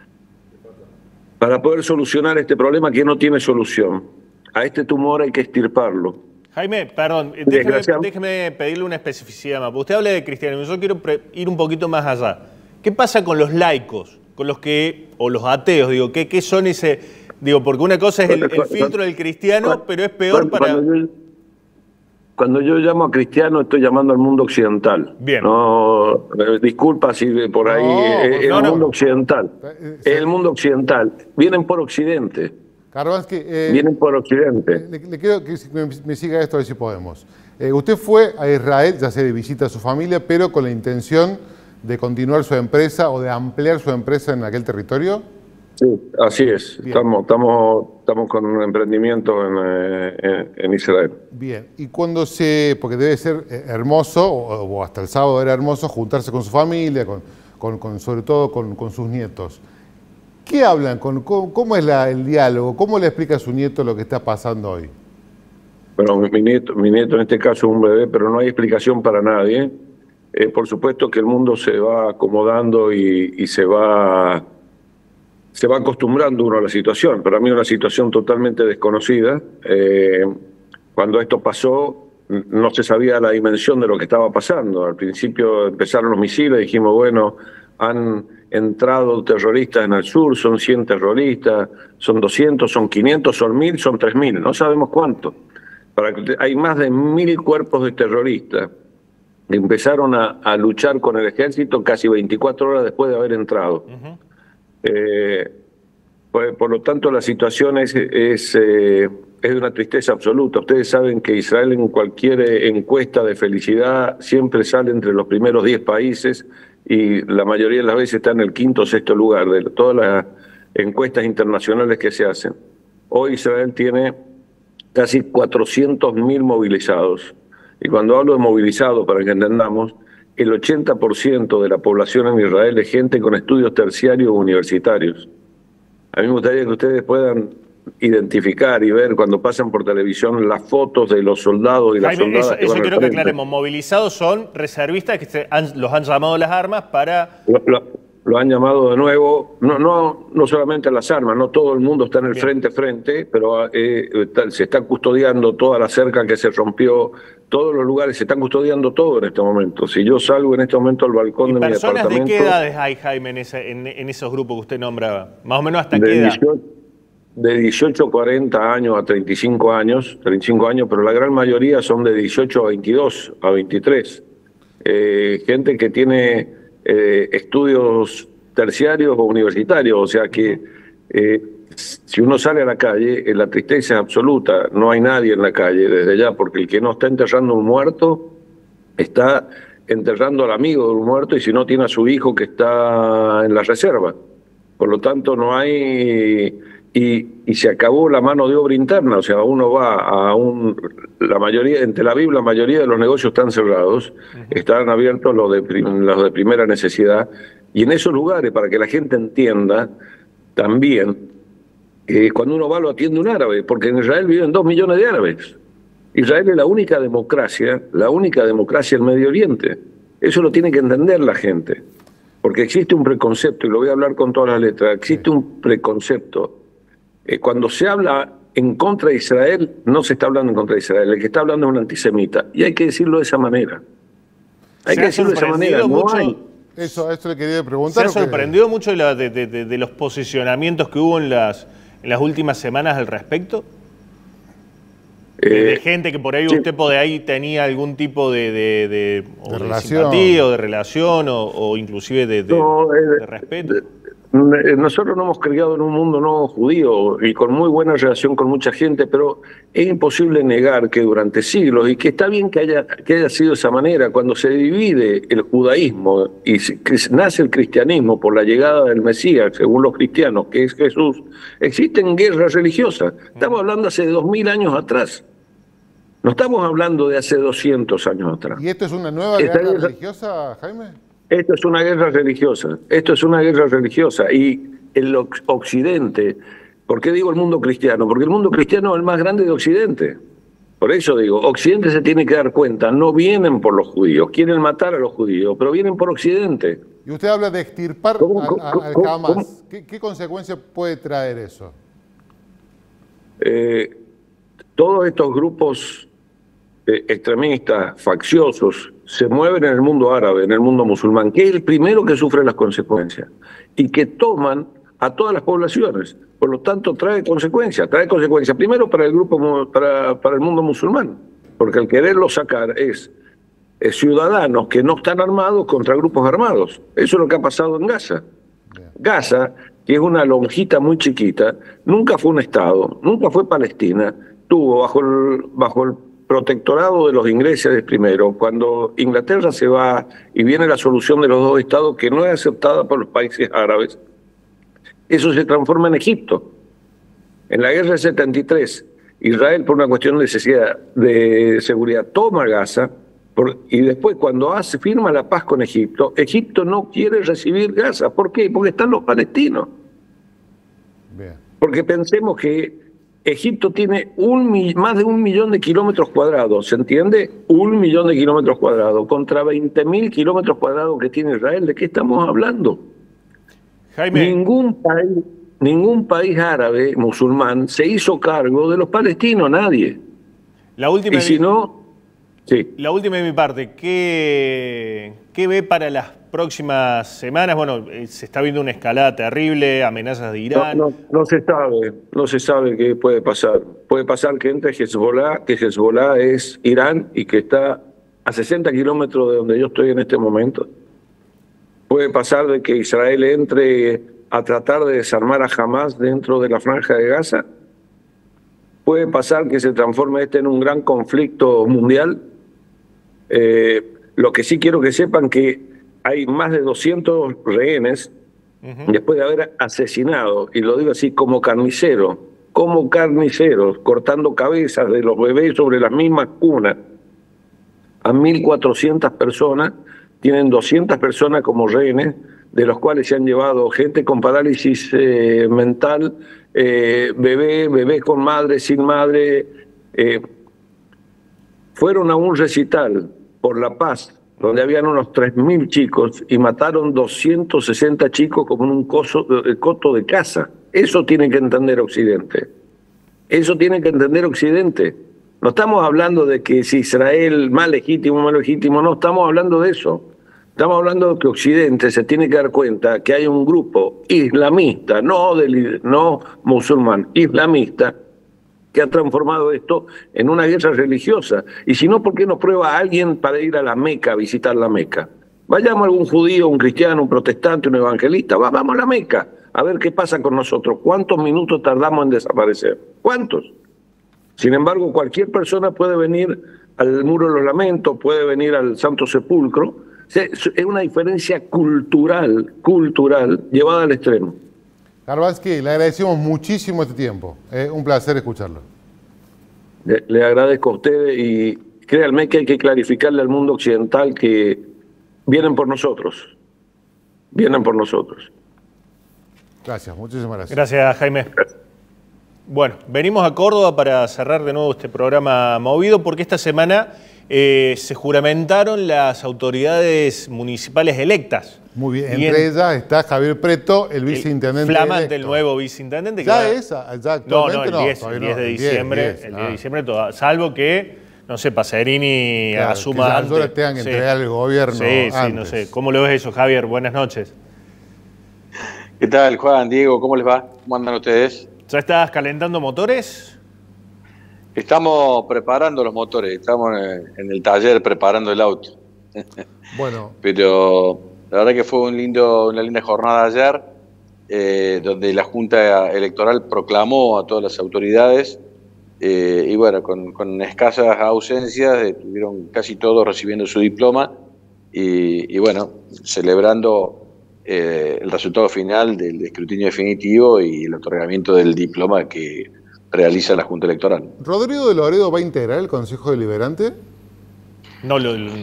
poder solucionar este problema que no tiene solución. A este tumor hay que extirparlo. Jaime, perdón, déjeme pedirle una especificidad más. Usted habla de cristianismo, yo quiero ir un poquito más allá. ¿Qué pasa con los laicos, con los que, o los ateos, digo, qué son ese, digo, porque una cosa es el filtro del cristiano, pero es peor para... Cuando yo llamo a cristiano, estoy llamando al mundo occidental. Bien. No, disculpa si por ahí el mundo occidental. El mundo occidental. Vienen por Occidente. Karabansky, vienen por Occidente. Le quiero que me siga esto, a ver si podemos. Usted fue a Israel, ya sea de visita a su familia, pero con la intención de continuar su empresa o de ampliar su empresa en aquel territorio. Sí, así es. Estamos con un emprendimiento en Israel. Bien. Y cuando porque debe ser hermoso, o hasta el sábado era hermoso, juntarse con su familia, sobre todo con sus nietos. ¿Qué hablan? ¿Cómo es el diálogo? ¿Cómo le explica a su nieto lo que está pasando hoy? Bueno, mi nieto en este caso es un bebé, pero no hay explicación para nadie. Por supuesto que el mundo se va acomodando y se va acostumbrando uno a la situación. Para mí es una situación totalmente desconocida. Cuando esto pasó, no se sabía la dimensión de lo que estaba pasando. Al principio empezaron los misiles, dijimos, bueno, han entrado terroristas en el sur, son 100 terroristas, son 200, son 500, son 1000, son 3000, no sabemos cuánto. Hay más de 1000 cuerpos de terroristas que empezaron a luchar con el ejército casi 24 horas después de haber entrado. Por lo tanto, la situación es de una tristeza absoluta. Ustedes saben que Israel en cualquier encuesta de felicidad siempre sale entre los primeros 10 países y la mayoría de las veces está en el 5º o 6º lugar de todas las encuestas internacionales que se hacen. Hoy Israel tiene casi 400.000 movilizados. Y cuando hablo de movilizados, para que entendamos, el 80% de la población en Israel es gente con estudios terciarios o universitarios. A mí me gustaría que ustedes puedan identificar y ver cuando pasan por televisión las fotos de los soldados y las soldadas. Eso quiero que aclaremos. Movilizados son reservistas que los han llamado a las armas para... Lo han llamado de nuevo, no solamente a las armas, no todo el mundo está en el frente, pero se está custodiando toda la cerca que se rompió, todos los lugares, se están custodiando todo en este momento. Si yo salgo en este momento al balcón de mi departamento... ¿Personas de qué edades hay, Jaime, en esos grupos que usted nombraba? Más o menos, ¿hasta qué edad? De 18 a 40 años a 35 años, pero la gran mayoría son de 18 a 22, a 23. Gente que tiene estudios terciarios o universitarios, o sea que si uno sale a la calle, la tristeza es absoluta, no hay nadie en la calle desde ya, porque el que no está enterrando un muerto, está enterrando al amigo de un muerto, y si no tiene a su hijo que está en la reserva. Por lo tanto no hay... Y se acabó la mano de obra interna, o sea, uno va la mayoría, en Tel Aviv la mayoría de los negocios están cerrados, están abiertos los de primera necesidad, y en esos lugares, para que la gente entienda también, cuando uno va lo atiende un árabe, porque en Israel viven 2 millones de árabes. Israel es la única democracia en Medio Oriente. Eso lo tiene que entender la gente, porque existe un preconcepto, y lo voy a hablar con todas las letras, existe un preconcepto. Cuando se habla en contra de Israel, no se está hablando en contra de Israel, el que está hablando es un antisemita, y hay que decirlo de esa manera. Hay que decirlo de esa manera. Eso le quería preguntar. ¿Se ha sorprendido mucho de los posicionamientos que hubo en las últimas semanas al respecto? De gente que por ahí usted por ahí tenía algún tipo de simpatía o de relación o inclusive de respeto. Nosotros nos hemos criado en un mundo no judío y con muy buena relación con mucha gente, pero es imposible negar que durante siglos, y que está bien que haya sido de esa manera, cuando se divide el judaísmo y nace el cristianismo por la llegada del Mesías, según los cristianos, que es Jesús, existen guerras religiosas. Estamos hablando hace 2000 años atrás. No estamos hablando de hace 200 años atrás. ¿Y esto es una nueva guerra religiosa, Jaime? Esto es una guerra religiosa, y el Occidente, ¿por qué digo el mundo cristiano? Porque el mundo cristiano es el más grande de Occidente. Por eso digo, Occidente se tiene que dar cuenta, no vienen por los judíos, quieren matar a los judíos, pero vienen por Occidente. Y usted habla de extirpar al Hamas. ¿Qué consecuencia puede traer eso? Todos estos grupos extremistas, facciosos, se mueven en el mundo árabe, en el mundo musulmán, que es el primero que sufre las consecuencias, y que toman a todas las poblaciones. Por lo tanto, trae consecuencias primero para el grupo, para el mundo musulmán, porque al quererlo sacar es ciudadanos que no están armados contra grupos armados. Eso es lo que ha pasado en Gaza. Gaza, que es una lonjita muy chiquita, nunca fue un Estado, nunca fue Palestina, tuvo bajo el protectorado de los ingleses primero. Cuando Inglaterra se va y viene la solución de los dos estados, que no es aceptada por los países árabes, eso se transforma en Egipto. En la guerra del 73, Israel, por una cuestión de seguridad, toma Gaza, y después cuando firma la paz con Egipto, Egipto no quiere recibir Gaza. ¿Por qué? Porque están los palestinos. Bien. Porque pensemos que Egipto tiene más de 1 millón de kilómetros cuadrados, ¿se entiende? 1 millón de kilómetros cuadrados contra 20.000 kilómetros cuadrados que tiene Israel. ¿De qué estamos hablando? Jaime. Ningún país árabe, musulmán, se hizo cargo de los palestinos, nadie. La última y si no, sí. La última de mi parte, ¿qué ve para las próximas semanas? Bueno, se está viendo una escalada terrible, amenazas de Irán. No se sabe qué puede pasar. Puede pasar que entre Hezbollah, que Hezbollah es Irán y que está a 60 kilómetros de donde yo estoy en este momento. Puede pasar de que Israel entre a tratar de desarmar a Hamas dentro de la franja de Gaza. Puede pasar que se transforme en un gran conflicto mundial. Lo que sí quiero que sepan que hay más de 200 rehenes después de haber asesinado, y lo digo así, como carniceros, cortando cabezas de los bebés sobre las mismas cunas, a 1.400 personas. Tienen 200 personas como rehenes, de los cuales se han llevado gente con parálisis mental, bebés con madre, sin madre. Fueron a un recital por la paz, donde habían unos 3.000 chicos, y mataron 260 chicos como en un coto de casa. Eso tiene que entender Occidente. Eso tiene que entender Occidente. No estamos hablando de que si Israel más legítimo, no estamos hablando de eso. Estamos hablando de que Occidente se tiene que dar cuenta que hay un grupo islamista, no musulmán, islamista, que ha transformado esto en una guerra religiosa. Y si no, ¿por qué no prueba a alguien para ir a la Meca, a visitar la Meca? Vayamos a algún judío, un cristiano, un protestante, un evangelista, vamos a la Meca, a ver qué pasa con nosotros. ¿Cuántos minutos tardamos en desaparecer? ¿Cuántos? Sin embargo, cualquier persona puede venir al Muro de los Lamentos, puede venir al Santo Sepulcro. Es una diferencia cultural llevada al extremo. Garbansky, le agradecemos muchísimo este tiempo. Un placer escucharlo. Le agradezco a ustedes, y créanme que hay que clarificarle al mundo occidental que vienen por nosotros. Vienen por nosotros. Gracias, muchísimas gracias. Gracias, Jaime. Bueno, venimos a Córdoba para cerrar de nuevo este programa movido, porque esta semana se juramentaron las autoridades municipales electas. Muy bien, entre ellas está Javier Preto, el viceintendente flamante, electo. el nuevo viceintendente. ¿Ya es? ¿Actualmente? No, el 10 de diciembre, salvo que no sé, Pacerini asuma que antes. Ahora tengan que entregar el gobierno antes. No sé. ¿Cómo lo ves eso, Javier? Buenas noches. ¿Qué tal, Juan, Diego? ¿Cómo les va? ¿Cómo andan ustedes? ¿Ya estás calentando motores? Estamos preparando los motores, estamos en el taller preparando el auto. Bueno. Pero la verdad que fue una linda jornada ayer, donde la Junta Electoral proclamó a todas las autoridades, y bueno, con escasas ausencias, estuvieron casi todos recibiendo su diploma, y bueno, celebrando el resultado final del escrutinio definitivo y el otorgamiento del diploma que realiza la Junta Electoral. ¿Rodrigo de Loredo va a integrar el Consejo Deliberante? No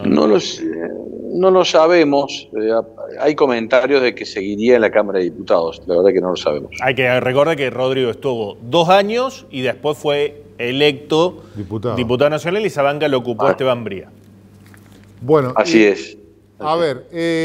lo sabemos. Hay comentarios de que seguiría en la Cámara de Diputados. La verdad que no lo sabemos. Hay que recordar que Rodrigo estuvo 2 años y después fue electo diputado nacional y Sabanca lo ocupó Esteban Bría. Bueno, así es. A ver,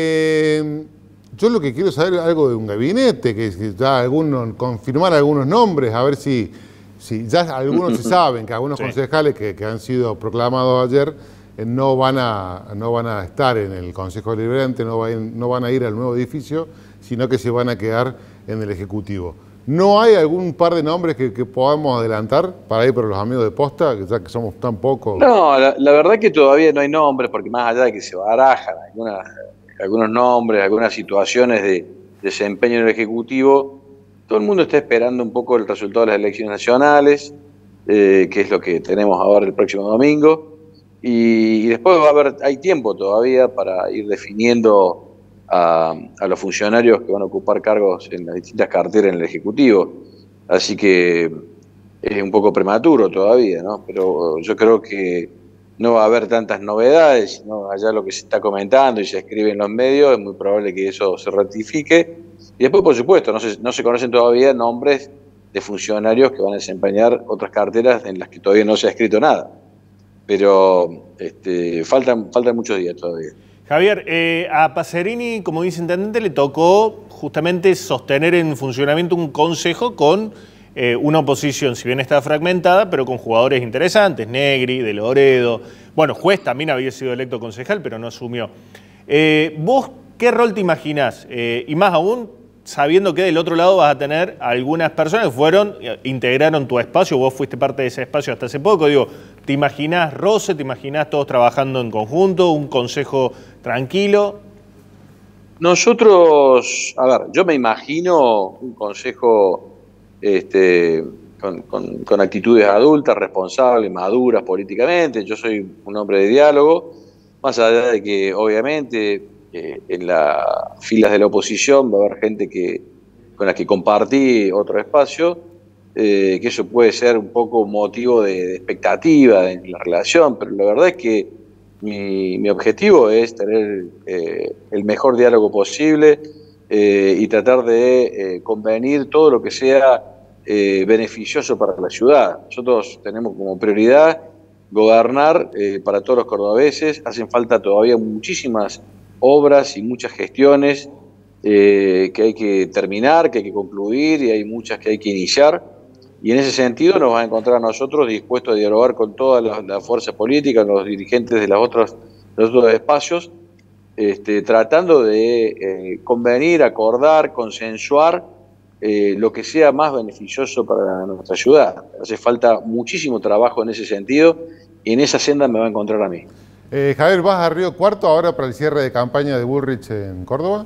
yo lo que quiero saber es algo de un gabinete, que ya confirmar algunos nombres, a ver si ya algunos se saben, que algunos concejales que han sido proclamados ayer no van a estar en el Consejo Deliberante, no van a ir al nuevo edificio, sino que se van a quedar en el Ejecutivo. ¿No hay algún par de nombres que podamos adelantar para ir para los amigos de Posta, ya que somos tan pocos? No, la verdad que todavía no hay nombres, porque más allá de que se barajan algunos nombres, algunas situaciones de desempeño en el Ejecutivo, todo el mundo está esperando un poco el resultado de las elecciones nacionales, que es lo que tenemos ahora el próximo domingo, y después hay tiempo todavía para ir definiendo a los funcionarios que van a ocupar cargos en las distintas carteras en el Ejecutivo. Así que es un poco prematuro todavía, ¿no? Pero yo creo que no va a haber tantas novedades, sino allá lo que se está comentando y se escribe en los medios, es muy probable que eso se ratifique. Y después, por supuesto, no se conocen todavía nombres de funcionarios que van a desempeñar otras carteras en las que todavía no se ha escrito nada. Pero faltan muchos días todavía. Javier, a Pacerini, como viceintendente, le tocó justamente sostener en funcionamiento un consejo con una oposición, si bien estaba fragmentada, pero con jugadores interesantes, Negri, de Loredo. Bueno, Juez también había sido electo concejal, pero no asumió. ¿Vos qué rol te imaginás? Y más aún, sabiendo que del otro lado vas a tener algunas personas que integraron tu espacio, vos fuiste parte de ese espacio hasta hace poco. Digo, ¿te imaginás roce? ¿Te imaginás todos trabajando en conjunto? ¿Un consejo tranquilo? Nosotros, yo me imagino un consejo con actitudes adultas, responsables, maduras políticamente. Yo soy un hombre de diálogo, más allá de que obviamente en las filas de la oposición va a haber gente con la que compartí otro espacio, que eso puede ser un poco motivo de expectativa en la relación, pero la verdad es que mi objetivo es tener el mejor diálogo posible y tratar de convenir todo lo que sea beneficioso para la ciudad. Nosotros tenemos como prioridad gobernar para todos los cordobeses. Hacen falta todavía muchísimas obras y muchas gestiones que hay que terminar, que hay que concluir, y hay muchas que hay que iniciar. Y en ese sentido nos va a encontrar a nosotros dispuestos a dialogar con todas las fuerzas políticas, los dirigentes de los otros espacios, tratando de convenir, acordar, consensuar lo que sea más beneficioso para nuestra ciudad. Hace falta muchísimo trabajo en ese sentido, y en esa senda me va a encontrar a mí. Javier, ¿vas a Río Cuarto ahora para el cierre de campaña de Bullrich en Córdoba?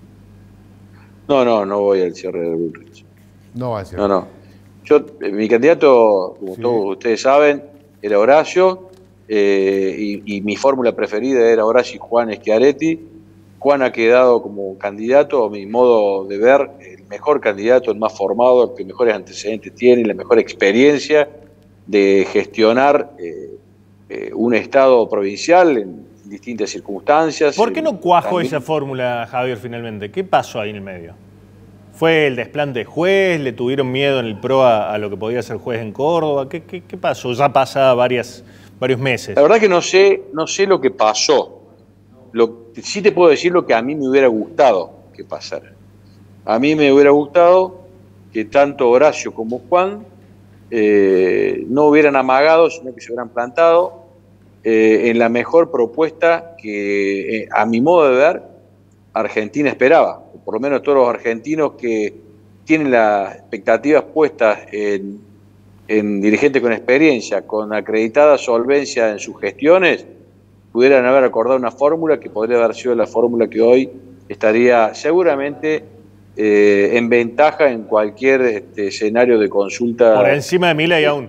No voy al cierre de Bullrich. No va al cierre. No. Mi candidato, como todos ustedes saben, era Horacio, y mi fórmula preferida era Horacio y Juan Schiaretti. Juan ha quedado como candidato, a mi modo de ver, el mejor candidato, el más formado, el que mejores antecedentes tiene, la mejor experiencia de gestionar un estado provincial en distintas circunstancias. ¿Por qué no cuajó esa fórmula, Javier, finalmente? ¿Qué pasó ahí en el medio? ¿Fue el desplante de Juez? ¿Le tuvieron miedo en el PRO a lo que podía ser Juez en Córdoba? ¿Qué pasó? Ya pasaba varios meses. La verdad que no sé lo que pasó. Sí te puedo decir lo que a mí me hubiera gustado que pasara. A mí me hubiera gustado que tanto Horacio como Juan no hubieran amagado, sino que se hubieran plantado en la mejor propuesta que, a mi modo de ver, Argentina esperaba. Por lo menos todos los argentinos que tienen las expectativas puestas en dirigentes con experiencia, con acreditada solvencia en sus gestiones, pudieran haber acordado una fórmula que podría haber sido la fórmula que hoy estaría seguramente en ventaja en cualquier escenario de consulta. Por encima de Milei aún.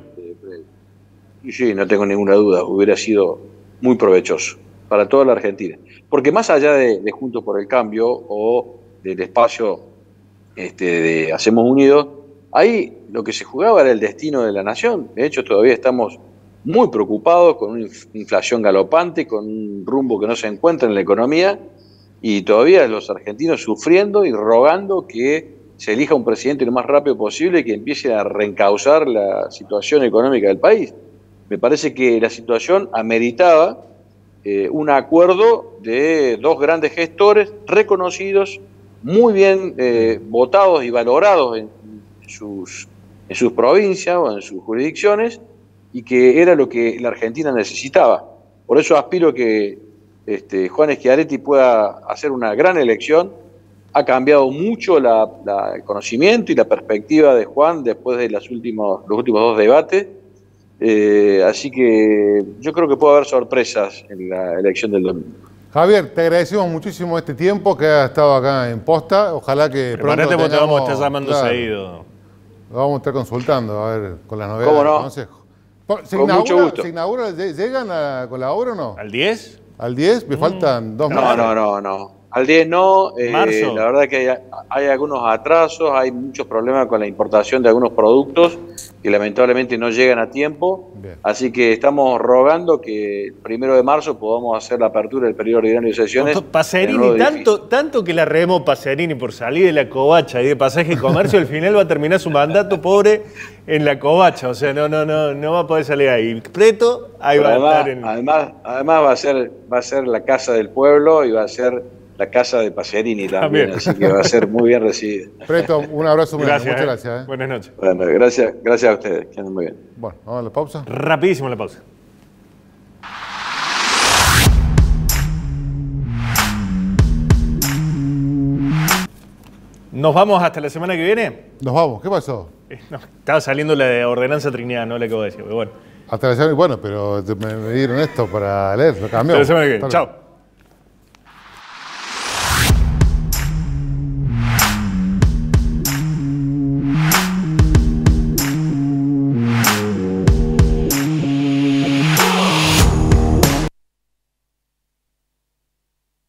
Sí, no tengo ninguna duda, hubiera sido muy provechoso para toda la Argentina. Porque más allá de Juntos por el Cambio o del espacio de Hacemos Unidos, ahí lo que se jugaba era el destino de la nación. De hecho, todavía estamos muy preocupados con una inflación galopante, con un rumbo que no se encuentra en la economía, y todavía los argentinos sufriendo y rogando que se elija un presidente lo más rápido posible y que empiece a reencauzar la situación económica del país. Me parece que la situación ameritaba un acuerdo de dos grandes gestores reconocidos, muy bien votados y valorados en sus provincias o en sus jurisdicciones, y que era lo que la Argentina necesitaba. Por eso aspiro que Juan Schiaretti pueda hacer una gran elección. Ha cambiado mucho el conocimiento y la perspectiva de Juan después de los últimos dos debates. Así que yo creo que puede haber sorpresas en la elección del domingo. Javier, te agradecemos muchísimo este tiempo que has estado acá en Posta. Ojalá que pronto te vamos a estar llamando seguido. Lo vamos a estar consultando, a ver, con las novedades ¿Cómo no? del Consejo. Con mucho gusto. ¿Se inaugura? ¿Llegan con la obra o no? ¿Al 10? ¿Al 10? Me faltan 2 meses. No. Al 10 no. ¿Marzo? La verdad que hay algunos atrasos, hay muchos problemas con la importación de algunos productos que lamentablemente no llegan a tiempo. Bien. Así que estamos rogando que el 1 de marzo podamos hacer la apertura del periodo ordinario de sesiones. Paserini, tanto que la remo Paserini por salir de la covacha y de pasaje y comercio, al final va a terminar su mandato pobre en la covacha. O sea, no va a poder salir ahí. Preto, ahí va a estar en... Además va a ser la casa del pueblo y va a ser la casa de Paserini también, así que va a ser muy bien recibida. Preto, un abrazo muy grande. Muchas gracias. Buenas noches. Bueno, gracias a ustedes, que anden muy bien. Bueno, vamos a la pausa. Rapidísimo la pausa. ¿Nos vamos hasta la semana que viene? Nos vamos. ¿Qué pasó? No, estaba saliendo la de ordenanza Trinidad, no la acabo de decir, pero bueno. Hasta la semana, bueno, pero me dieron esto para leer, lo cambió. Hasta la semana que viene. Chao.